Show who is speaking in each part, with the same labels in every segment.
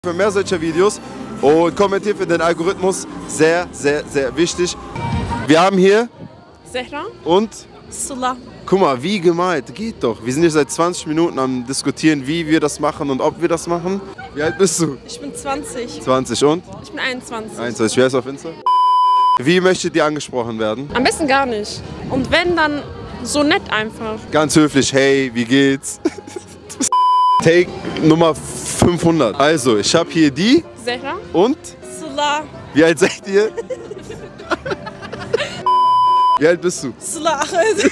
Speaker 1: Für mehr solcher Videos und kommentiert für den Algorithmus. Sehr, sehr, sehr wichtig. Wir haben hier
Speaker 2: Zehra
Speaker 1: und
Speaker 2: Sıla.
Speaker 1: Guck mal, wie gemalt. Geht doch. Wir sind hier seit 20 Minuten am diskutieren, wie wir das machen und ob wir das machen. Wie alt bist du?
Speaker 2: Ich bin 20.
Speaker 1: 20 und?
Speaker 2: Ich bin 21.
Speaker 1: 21. Wer ist auf Insta? Wie möchtet ihr angesprochen werden?
Speaker 2: Am besten gar nicht. Und wenn, dann so nett einfach.
Speaker 1: Ganz höflich. Hey, wie geht's? Take Nummer 500. Also, ich habe hier die
Speaker 2: Zehra
Speaker 1: und?
Speaker 2: Sıla.
Speaker 1: Wie alt seid ihr? Wie alt bist du?
Speaker 2: Sıla.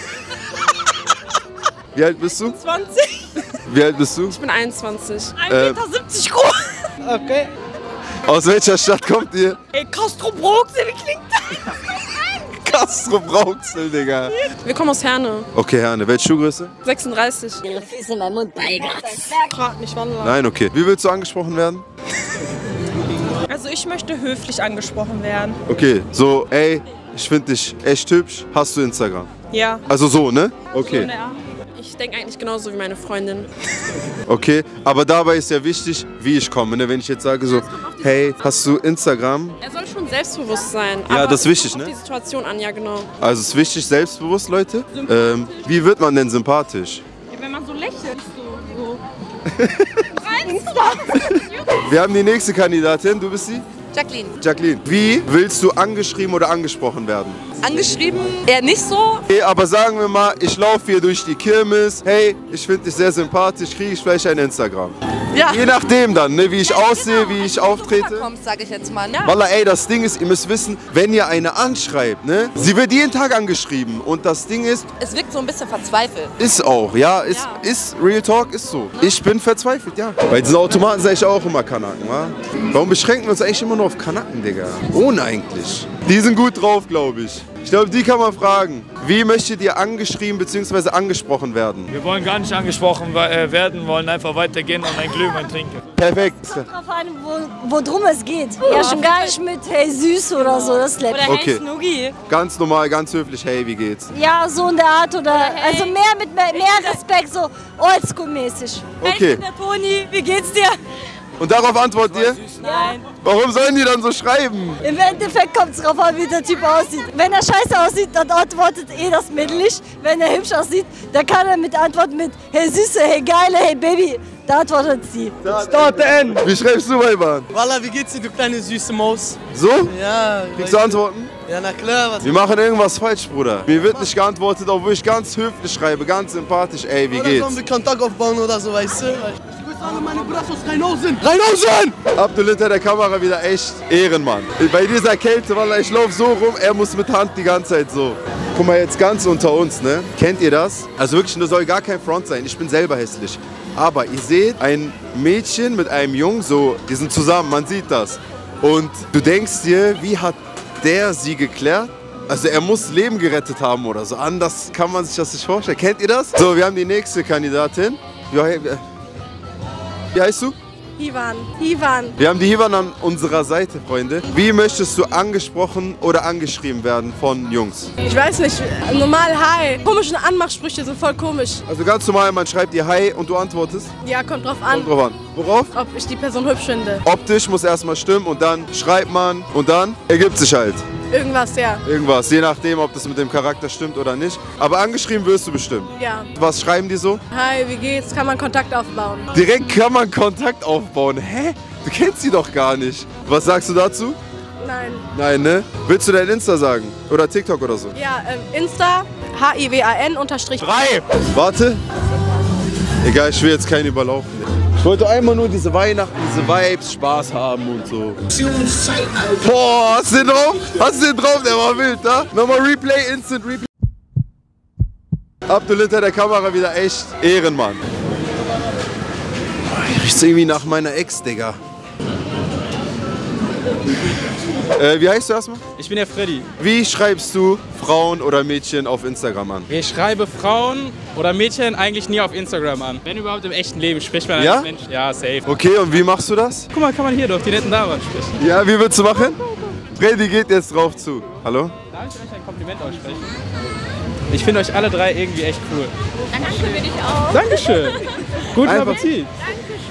Speaker 1: Wie alt bist du?
Speaker 2: 20.
Speaker 1: Wie alt bist du?
Speaker 2: Ich bin 21.
Speaker 1: 1,70
Speaker 2: Meter groß. Okay.
Speaker 1: Aus welcher Stadt kommt ihr?
Speaker 2: Ey, Castro Brauxel, wie klingt das?
Speaker 1: Castro Brauxel, Digga.
Speaker 2: Wir kommen aus Herne.
Speaker 1: Okay, Herne. Welche Schuhgröße?
Speaker 2: 36.
Speaker 3: Ihre Füße in meinen Mund beigert.
Speaker 2: Frag nicht, wann.
Speaker 1: Nein, okay. Wie willst du angesprochen werden?
Speaker 4: Also ich möchte höflich angesprochen werden.
Speaker 1: Okay, so, ey, ich finde dich echt hübsch. Hast du Instagram?
Speaker 4: Ja.
Speaker 1: Also so, ne? Okay.
Speaker 2: Ich denke eigentlich genauso wie meine Freundin.
Speaker 1: Okay, aber dabei ist ja wichtig, wie ich komme. Ne? Wenn ich jetzt sage so, hey, hast du Instagram?
Speaker 2: Er soll schon selbstbewusst sein.
Speaker 1: Ja,
Speaker 2: aber
Speaker 1: das ist wichtig,
Speaker 2: kommt
Speaker 1: ne?
Speaker 2: auf die Situation an, ja genau.
Speaker 1: Also es ist wichtig, selbstbewusst, Leute. Wie wird man denn sympathisch?
Speaker 2: Wenn man so lächelt, so.
Speaker 1: Wir haben die nächste Kandidatin, du bist sie?
Speaker 5: Jacqueline.
Speaker 1: Jacqueline. Wie willst du angeschrieben oder angesprochen werden?
Speaker 5: Angeschrieben, eher nicht so.
Speaker 1: Okay, aber sagen wir mal, ich laufe hier durch die Kirmes. Hey, ich finde dich sehr sympathisch, kriege ich vielleicht ein Instagram?
Speaker 5: Ja.
Speaker 1: Je nachdem dann, ne, wie ich aussehe, wie ich auftrete.
Speaker 5: Kommst, sag ich jetzt mal. Ja.
Speaker 1: Wallah, ey, das Ding ist, ihr müsst wissen, wenn ihr eine anschreibt, ne, sie wird jeden Tag angeschrieben. Und das Ding ist,
Speaker 5: Es wirkt so ein bisschen verzweifelt.
Speaker 1: ist auch, ja, ist Real Talk, ist so. Ich bin verzweifelt, ja. Bei diesen Automaten sage ich auch immer Kanaken, wa? Warum beschränken wir uns eigentlich immer nur auf Kanaken, Digga? Ohne eigentlich. Die sind gut drauf, glaube ich. Ich glaube, die kann man fragen. Wie möchtet ihr angeschrieben bzw. angesprochen werden?
Speaker 6: Wir wollen gar nicht angesprochen werden, wollen einfach weitergehen und ein Glühwein trinken.
Speaker 1: Perfekt.
Speaker 7: Drauf an, worum es geht. Ja, schon gar nicht mit hey süß oder so, das ist läppisch.
Speaker 4: Oder
Speaker 1: Okay.
Speaker 4: hey Snuggi.
Speaker 1: Ganz normal, ganz höflich, hey, wie geht's?
Speaker 7: Ja, so in der Art oder also mehr mit mehr Respekt, so oldschool-mäßig.
Speaker 1: Okay.
Speaker 4: Der Toni, wie geht's dir?
Speaker 1: Und darauf antwortet ihr?
Speaker 4: Nein.
Speaker 1: Warum sollen die dann so schreiben?
Speaker 7: Im Endeffekt kommt es drauf an, wie der Typ aussieht. Wenn er scheiße aussieht, dann antwortet das Mädel nicht. Wenn er hübsch aussieht, dann kann er mit antworten mit hey Süße, hey Geile, hey Baby. Da antwortet sie.
Speaker 6: Start N!
Speaker 1: Wie schreibst du, Weiban?
Speaker 8: Wallah, wie geht's dir, du kleine süße Maus?
Speaker 1: So?
Speaker 8: Ja.
Speaker 1: Kriegst du Antworten?
Speaker 8: Ja, na klar, was?
Speaker 1: Wir machen irgendwas falsch, Bruder. Mir wird nicht geantwortet, obwohl ich ganz höflich schreibe, ganz sympathisch. Ey, wie
Speaker 8: Oder
Speaker 1: geht's?
Speaker 8: sollen wir Kontakt aufbauen oder so, weißt du? Ich grüße alle meine Brüder aus Rheinhausen.
Speaker 1: Rheinhausen! Abdul hinter der Kamera wieder echt Ehrenmann. Bei dieser Kälte, weil ich laufe so rum, er muss mit Hand die ganze Zeit so. Guck mal, jetzt ganz unter uns, ne? Kennt ihr das? Also wirklich, das soll gar kein Front sein. Ich bin selber hässlich. Aber ihr seht ein Mädchen mit einem Jungen, so, die sind zusammen, man sieht das. Und du denkst dir, wie hat der sie geklärt? Also er muss Leben gerettet haben oder so. Anders kann man sich das nicht vorstellen. Kennt ihr das? So, wir haben die nächste Kandidatin. Wie heißt du?
Speaker 7: Ivan.
Speaker 1: Wir haben die Hivan an unserer Seite, Freunde. Wie möchtest du angesprochen oder angeschrieben werden von Jungs?
Speaker 4: Ich weiß nicht, normal hi. Komische Anmachsprüche sind voll komisch.
Speaker 1: Also ganz normal, man schreibt dir Hi und du antwortest?
Speaker 4: Ja, kommt drauf an,
Speaker 1: Kommt drauf an. Worauf?
Speaker 4: ob ich die Person hübsch finde.
Speaker 1: Optisch muss erstmal stimmen und dann schreibt man und dann ergibt sich halt
Speaker 4: Irgendwas, ja.
Speaker 1: irgendwas. Je nachdem, ob das mit dem Charakter stimmt oder nicht. Aber angeschrieben wirst du bestimmt.
Speaker 4: Ja.
Speaker 1: Was schreiben die so?
Speaker 4: Hi, wie geht's? Kann man Kontakt aufbauen?
Speaker 1: Direkt kann man Kontakt aufbauen. Hä? Du kennst sie doch gar nicht. Was sagst du dazu?
Speaker 4: Nein.
Speaker 1: Nein, ne? Willst du dein Insta sagen? Oder TikTok oder so?
Speaker 4: Ja, Insta, HIWAN_.
Speaker 6: 3!
Speaker 1: Warte. Egal, ich will jetzt keinen überlaufen. Ich wollte einmal nur diese Weihnachten, diese Vibes, Spaß haben und so. Boah, hast du den drauf? Hast du den drauf? Der war wild, da? Nochmal Replay, Instant Replay. Abdul hinter der Kamera wieder echt Ehrenmann. Riecht irgendwie nach meiner Ex, Digga. Wie heißt du erstmal?
Speaker 6: Ich bin der Freddy.
Speaker 1: Wie schreibst du Frauen oder Mädchen auf Instagram an?
Speaker 6: Ich schreibe Frauen oder Mädchen eigentlich nie auf Instagram an. Wenn überhaupt im echten Leben spricht man
Speaker 1: Ja?
Speaker 6: als Mensch. Ja, safe.
Speaker 1: Okay, und wie machst du das?
Speaker 6: Guck mal, kann man hier doch die netten Damen ansprechen.
Speaker 1: Ja, wie würdest du machen? Freddy geht jetzt drauf zu. Hallo?
Speaker 6: Darf ich euch ein Kompliment aussprechen? Ich finde euch alle drei irgendwie echt cool.
Speaker 2: Danke für dich auch.
Speaker 6: Dankeschön. Guten
Speaker 1: Einfach-
Speaker 6: Appetit.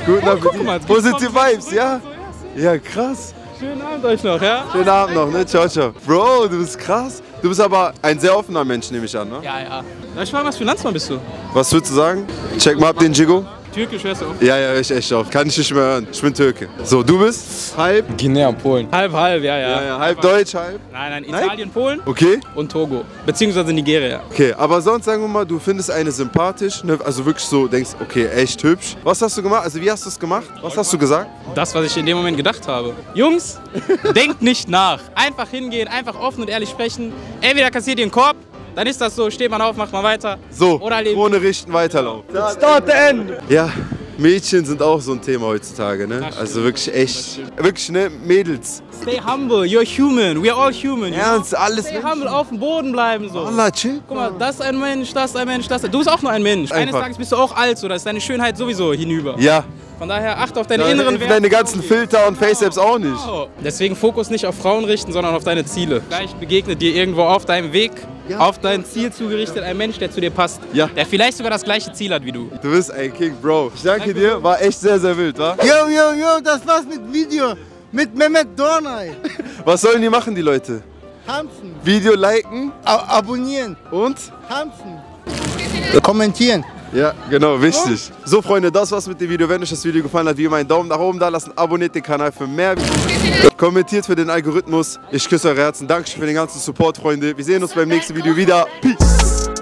Speaker 1: Guten Appetit.
Speaker 6: Guck mal,
Speaker 1: Positive Vibes, ja? Ja, krass.
Speaker 6: Schönen Abend euch noch, ja?
Speaker 1: Schönen Abend noch, ne? Ciao, ciao. Bro, du bist krass. Du bist aber ein sehr offener Mensch, nehme ich an, ne?
Speaker 6: Ja, ja. Darf ich fragen, was für ein Landsmann bist du?
Speaker 1: Was würdest du sagen? Check mal ab den Jigo.
Speaker 6: Türkisch hörst du auf?
Speaker 1: Ja, ja, ich echt auf. Kann ich nicht mehr hören. Ich bin Türke. So, du bist? Halb?
Speaker 9: Guinea, Polen.
Speaker 6: Halb, halb, ja.
Speaker 1: Ja, ja. Halb Deutsch, halb?
Speaker 6: Nein, Italien, Polen
Speaker 1: Okay.
Speaker 6: und Togo. Beziehungsweise Nigeria.
Speaker 1: Okay, aber sonst sagen wir mal, du findest eine sympathisch, ne? Also wirklich so denkst, okay, echt hübsch. Was hast du gemacht? Also wie hast du es gemacht? Was hast du gesagt?
Speaker 6: Das, was ich in dem Moment gedacht habe. Jungs, denkt nicht nach. Einfach hingehen, einfach offen und ehrlich sprechen. Entweder kassiert ihr einen Korb, dann ist das so, steht man auf, macht man weiter.
Speaker 1: So,
Speaker 6: Oder leben.
Speaker 1: ohne richten, weiterlaufen.
Speaker 6: Start the end!
Speaker 1: Ja, Mädchen sind auch so ein Thema heutzutage, ne? Also wirklich echt, wirklich, ne? Mädels.
Speaker 6: Stay humble, you're human, we are all human.
Speaker 1: Ernst, alles
Speaker 6: Stay humble, auf dem Boden bleiben so.
Speaker 1: Allah, chill.
Speaker 6: Guck mal, das ist ein Mensch, das ist ein Mensch, das ist... Du bist auch nur ein Mensch. Eines
Speaker 1: Einfach.
Speaker 6: Tages bist du auch alt, so, da ist deine Schönheit sowieso hinüber.
Speaker 1: Ja.
Speaker 6: Von daher achte auf deine inneren Werte.
Speaker 1: Deine ganzen Filter und Face-Apps auch nicht.
Speaker 6: Genau. Deswegen Fokus nicht auf Frauen richten, sondern auf deine Ziele. Vielleicht begegnet dir irgendwo auf deinem Weg, auf dein Ziel zugerichtet, ein Mensch, der zu dir passt.
Speaker 1: Ja.
Speaker 6: Der vielleicht sogar das gleiche Ziel hat wie du.
Speaker 1: Du bist ein King, Bro. Ich danke dir, war echt sehr, sehr wild, wa?
Speaker 8: Yo, das war's mit Video. Mit Mehmet Dornay.
Speaker 1: Was sollen die machen, die Leute?
Speaker 8: Tanzen.
Speaker 1: Video liken
Speaker 8: Abonnieren.
Speaker 1: und?
Speaker 8: Tanzen. Kommentieren.
Speaker 1: Ja, genau, wichtig. So, Freunde, das war's mit dem Video. Wenn euch das Video gefallen hat, wie immer einen Daumen nach oben da lassen, abonniert den Kanal für mehr Videos. Kommentiert für den Algorithmus. Ich küsse eure Herzen. Dankeschön für den ganzen Support, Freunde. Wir sehen uns beim nächsten Video wieder. Peace.